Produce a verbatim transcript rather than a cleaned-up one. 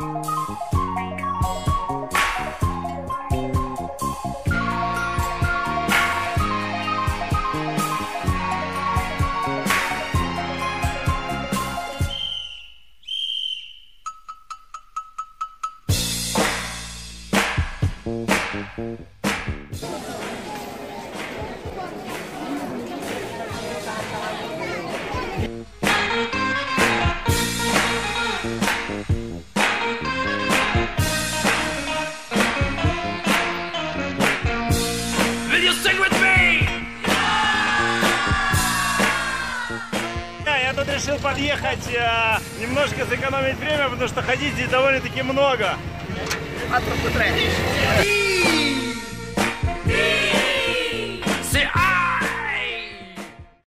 Я тут решил подъехать, э, немножко сэкономить время, потому что ходить здесь довольно-таки много. А